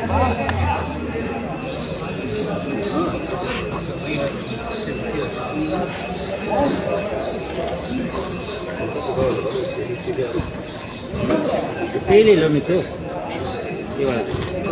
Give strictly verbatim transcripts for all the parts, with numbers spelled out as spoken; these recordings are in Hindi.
ले लो नहीं तो ये वाला।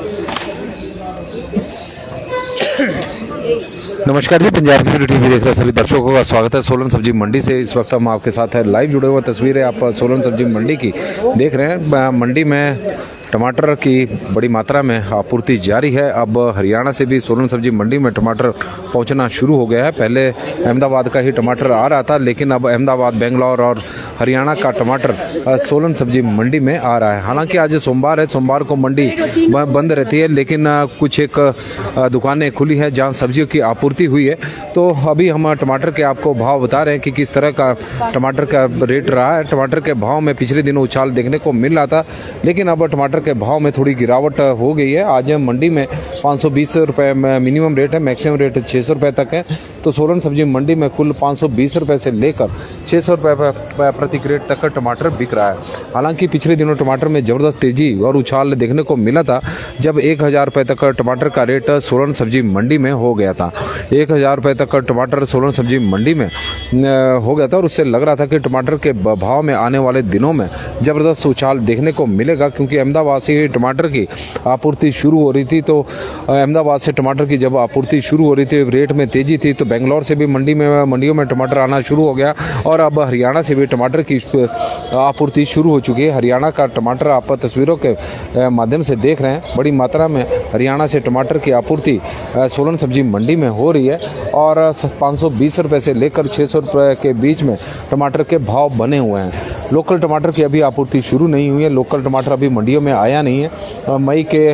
नमस्कार जी, पंजाब केसरी टीवी देख रहे सभी दर्शकों का स्वागत है सोलन सब्जी मंडी से। इस वक्त हम आपके साथ है लाइव जुड़े हुए तस्वीरें आप सोलन सब्जी मंडी की देख रहे हैं। मंडी में टमाटर की बड़ी मात्रा में आपूर्ति जारी है। अब हरियाणा से भी सोलन सब्जी मंडी में टमाटर पहुंचना शुरू हो गया है। पहले अहमदाबाद का ही टमाटर आ रहा था, लेकिन अब अहमदाबाद, बेंगलोर और हरियाणा का टमाटर सोलन सब्जी मंडी में आ रहा है। हालांकि आज सोमवार है, सोमवार को मंडी बंद रहती है, लेकिन कुछ एक दुकानें खुली हैं जहां सब्जियों की आपूर्ति हुई है। तो अभी हम टमाटर के आपको भाव बता रहे हैं कि किस तरह का टमाटर का रेट रहा है। टमाटर के भाव में पिछले दिनों उछाल देखने को मिल रहा था, लेकिन अब टमाटर के भाव में थोड़ी गिरावट हो गई है। आज मंडी में पाँच सौ बीस रुपए मिनिमम रेट है, मैक्सिमम रेट छः सौ रुपये तक है। तो सोलन सब्जी मंडी में कुल पाँच सौ बीस रुपये से लेकर छः सौ रुपये प्रति क्रेट तक का टमाटर बिक रहा है। हालांकि पिछले दिनों टमाटर में ज़बरदस्त तेजी और उछाल देखने को मिला था, जब एक हज़ार रुपये तक का टमाटर का रेट सोलन सब्जी मंडी में हो गया था। एक हज़ार रुपये तक का टमाटर सोलन सब्जी मंडी में हो गया था और उससे लग रहा था कि टमाटर के भाव में आने वाले दिनों में ज़बरदस्त उछाल देखने को मिलेगा, क्योंकि अहमदाबाद से टमाटर की आपूर्ति शुरू हो रही थी। तो अहमदाबाद से टमाटर की जब आपूर्ति शुरू हो रही थी, रेट में तेजी थी, तो बेंगलोर से भी मंडी में मंडियों में टमाटर आना शुरू हो गया और अब हरियाणा से भी टमाटर की आपूर्ति शुरू हो चुकी है। हरियाणा का टमाटर आप तस्वीरों के माध्यम से देख रहे हैं। बड़ी मात्रा में हरियाणा से टमाटर की आपूर्ति सोलन सब्जी मंडी में हो रही है और पाँच सौ बीस रुपये से लेकर छः सौ रुपये के बीच में टमाटर के भाव बने हुए हैं। लोकल टमाटर की अभी आपूर्ति शुरू नहीं हुई है। लोकल टमाटर अभी मंडियों में आया नहीं है। मई के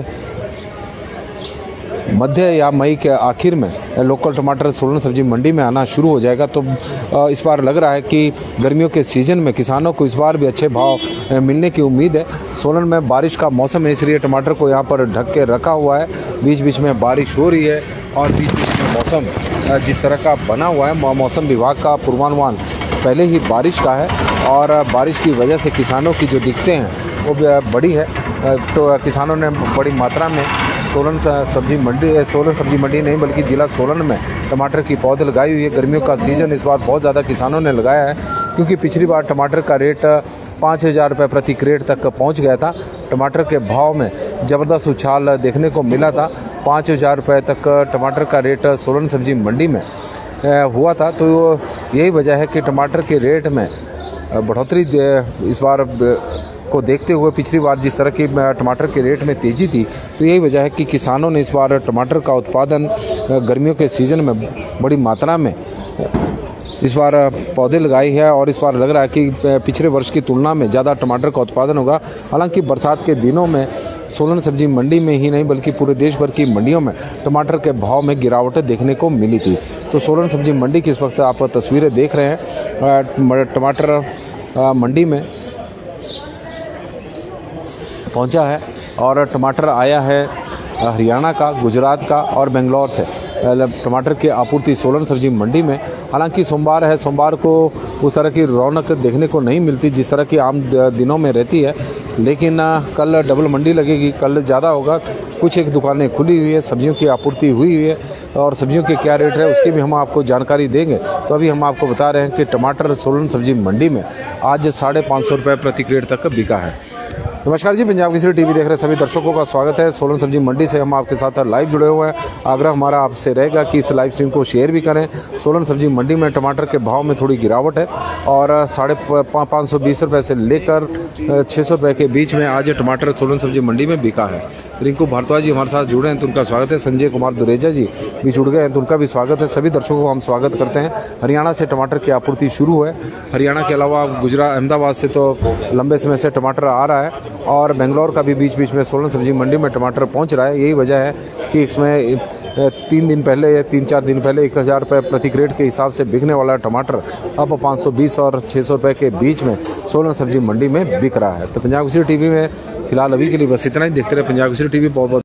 मध्य या मई के आखिर में लोकल टमाटर सोलन सब्जी मंडी में आना शुरू हो जाएगा। तो इस बार लग रहा है कि गर्मियों के सीजन में किसानों को इस बार भी अच्छे भाव मिलने की उम्मीद है। सोलन में बारिश का मौसम है, इसलिए टमाटर को यहाँ पर ढक के रखा हुआ है। बीच बीच में बारिश हो रही है और बीच बीच में मौसम जिस तरह का बना हुआ है, मौसम विभाग का पूर्वानुमान पहले ही बारिश का है और बारिश की वजह से किसानों की जो दिक्कतें हैं वो बड़ी है। तो किसानों ने बड़ी मात्रा में सोलन सब्जी मंडी सोलन सब्जी मंडी नहीं बल्कि जिला सोलन में टमाटर की पौध लगाई हुई है। गर्मियों का सीज़न इस बार बहुत ज़्यादा किसानों ने लगाया है, क्योंकि पिछली बार टमाटर का रेट पाँच हज़ार रुपये प्रति क्रेट तक पहुंच गया था। टमाटर के भाव में ज़बरदस्त उछाल देखने को मिला था। पाँच हज़ार रुपये तक टमाटर का रेट सोलन सब्जी मंडी में हुआ था। तो यही वजह है कि टमाटर के रेट में बढ़ोतरी इस बार को देखते हुए, पिछली बार जिस तरह की टमाटर के रेट में तेज़ी थी, तो यही वजह है कि किसानों ने इस बार टमाटर का उत्पादन गर्मियों के सीज़न में बड़ी मात्रा में इस बार पौधे लगाए हैं और इस बार लग रहा है कि पिछले वर्ष की तुलना में ज़्यादा टमाटर का उत्पादन होगा। हालांकि बरसात के दिनों में सोलन सब्जी मंडी में ही नहीं बल्कि पूरे देश भर की मंडियों में टमाटर के भाव में गिरावटें देखने को मिली थी। तो सोलन सब्जी मंडी की इस वक्त आप तस्वीरें देख रहे हैं। टमाटर मंडी में पहुंचा है और टमाटर आया है हरियाणा का, गुजरात का और बेंगलोर से। टमाटर की आपूर्ति सोलन सब्जी मंडी में, हालांकि सोमवार है, सोमवार को उस तरह की रौनक देखने को नहीं मिलती जिस तरह की आम दिनों में रहती है, लेकिन कल डबल मंडी लगेगी, कल ज़्यादा होगा। कुछ एक दुकानें खुली हुई है, सब्जियों की आपूर्ति हुई हुई है और सब्जियों के क्या रेट है उसकी भी हम आपको जानकारी देंगे। तो अभी हम आपको बता रहे हैं कि टमाटर सोलन सब्जी मंडी में आज साढ़े पाँच सौ रुपये प्रति क्रेट तक बिका है। नमस्कार जी, पंजाब केसरी टीवी देख रहे सभी दर्शकों का स्वागत है। सोलन सब्जी मंडी से हम आपके साथ लाइव जुड़े हुए हैं। आग्रह हमारा आपसे रहेगा कि इस लाइव स्ट्रीम को शेयर भी करें। सोलन सब्जी मंडी में टमाटर के भाव में थोड़ी गिरावट है और साढ़े पाँच सौ बीस रुपये से लेकर छः सौ रुपये के बीच में आज टमाटर सोलन सब्जी मंडी में बिका है। रिंकू भारद्वाज जी हमारे साथ जुड़े हैं तो उनका स्वागत है। संजय कुमार दुरेजा जी भी जुड़ गए हैं तो उनका भी स्वागत है। सभी दर्शकों को हम स्वागत करते हैं। हरियाणा से टमाटर की आपूर्ति शुरू है। हरियाणा के अलावा गुजरात, अहमदाबाद से तो लंबे समय से टमाटर आ रहा है और बेंगलोर का भी बीच बीच में सोलन सब्जी मंडी में टमाटर पहुंच रहा है। यही वजह है कि इसमें तीन दिन पहले या तीन चार दिन पहले एक हज़ार रुपये प्रति क्रेट के हिसाब से बिकने वाला टमाटर अब पाँच सौ बीस और छः सौ रुपये के बीच में सोलन सब्जी मंडी में बिक रहा है। तो पंजाब केसरी टीवी में फिलहाल अभी के लिए बस इतना ही। देखते रहे पंजाब केसरी टीवी। बहुत बहुत